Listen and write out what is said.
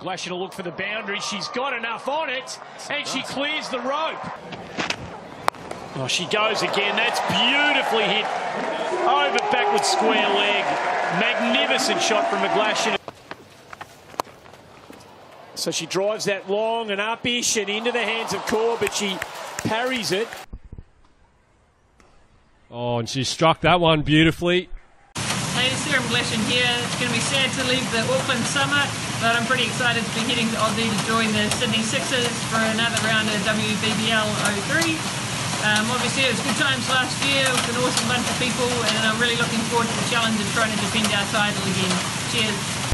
McGlashan will look for the boundary. She's got enough on it, and she clears the rope. Oh, she goes again. That's beautifully hit. Over backward square leg. Magnificent shot from McGlashan. So she drives that long and up-ish and into the hands of Core, but she parries it. Oh, and she struck that one beautifully. Hey, Sara McGlashan here. It's going to be sad to leave the Auckland summer, but I'm pretty excited to be heading to Aussie to join the Sydney Sixers for another round of WBBL 03. Obviously, it was good times last year with an awesome bunch of people, and I'm really looking forward to the challenge of trying to defend our title again. Cheers.